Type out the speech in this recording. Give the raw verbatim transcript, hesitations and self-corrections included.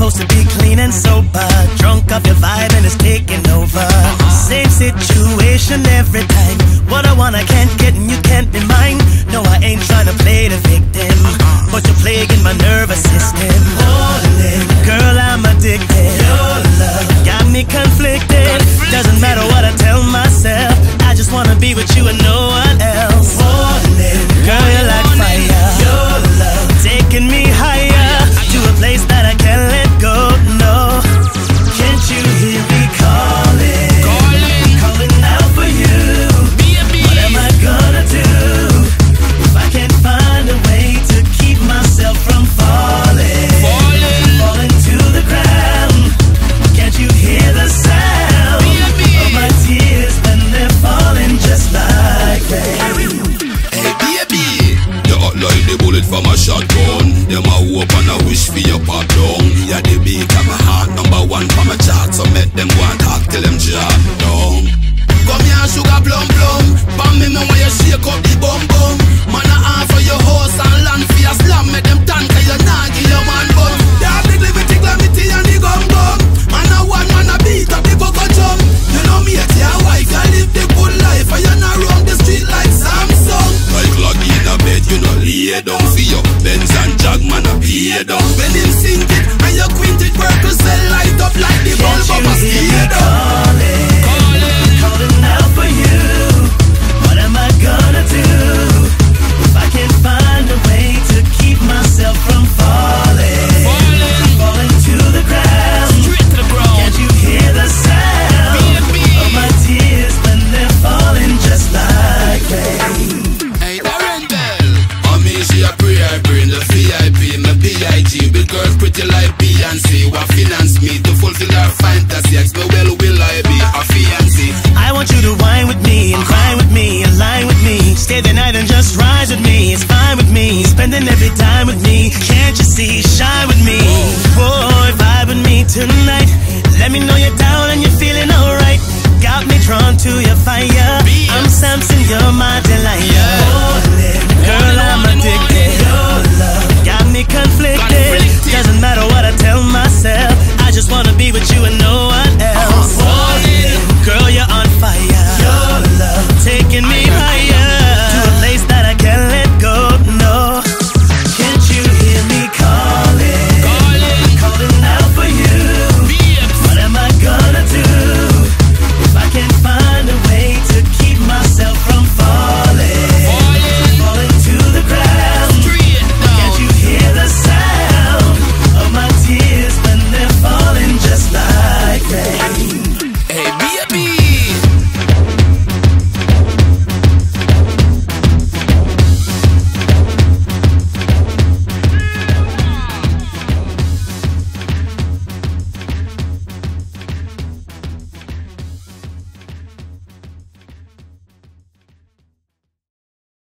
supposed to be clean and sober, drunk off your vibe and it's taking over. Same situation every time. What I want I can't get and you can't be mine. No, I ain't trying to play the victim, but you're plaguing my nervous system. Holding, girl, I'm addicted. Your love got me conflicted. Doesn't matter what I tell myself, I just wanna be with you and no one else. Holding, girl, you're like fire. Your love taking me higher to a place that I can't let go. No, can't you hear me calling? Calling, calling out for you. What am I gonna do if I can't find a way to keep myself from falling? Falling, falling to the ground. Can't you hear the sound of my tears when they're falling just like rain? Hey baby, you hot like the bullet from a shotgun. Them a hope and a wish for your pop down. Yeah, the beat of my heart, number one for my chart. So make them go and talk till them jam down. Come here, sugar plum plum. Bam me, me when you shake up the bum bum. Man a offer your horse and land for your slam. Make them tank and you not give your man bum. Yeah, big live it, tickle me tea and the gum gum. Man a one man a beat up the cocoa chum. You know me at your wife, you live the good life. And you not run the street like Samsung. Like log in a bed, you know lay down for you. Benz and Jag man a pay down. When him sing it and you quint it, work to sell light up like the bulb of a stay down. Calling out for you. What am I gonna do if I can't find a way to keep myself from falling? Falling, falling to the ground. Straight to the ground. Can't you hear the sound of my tears when they're falling just like rain? Hey, Doron Bell. On me she a pray, I bring the V I P, my B I G. Big girls pretty like Beyonce. What finance me to fulfill her